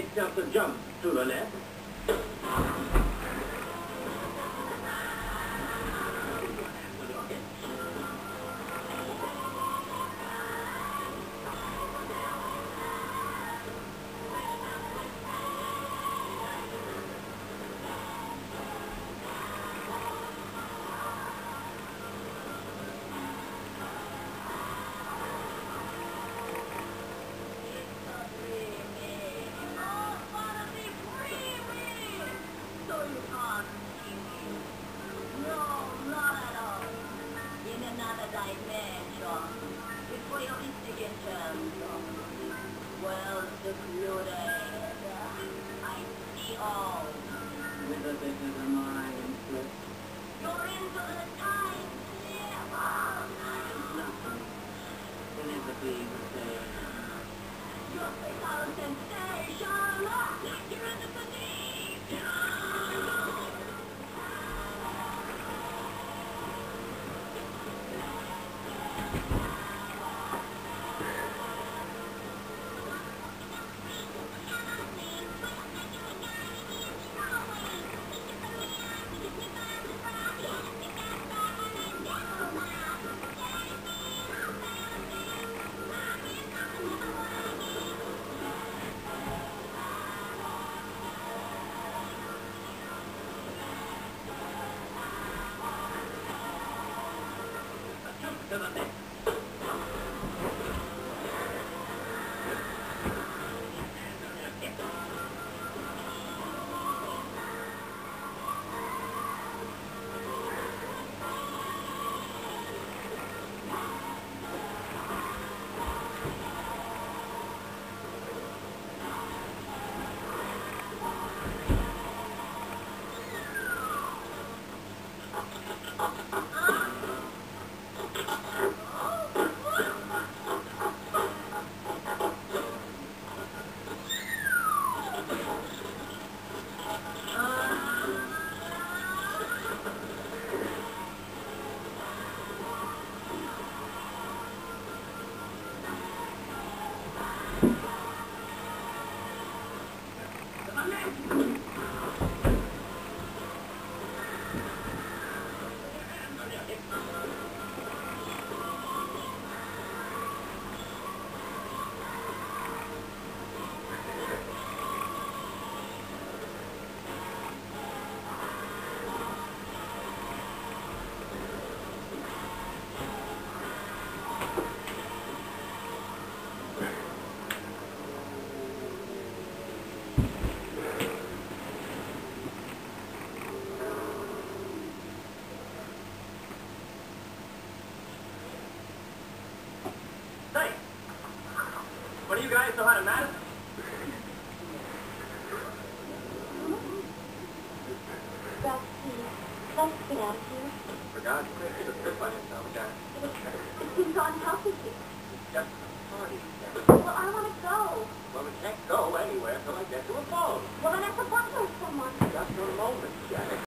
just a jump to the left. Well secluded, I see all. With a bit of a mind slip. You're in for the time slip. Nothing. Inevitably the same. You're a sensation. You're in the beneath. To the left. Hey! What do you guys know how to math? Roxy, let's get out of here. For God's sake, it's a trip on yourself, guys. It's been gone healthy here. Just a party. Well, I want to go. Well, we can't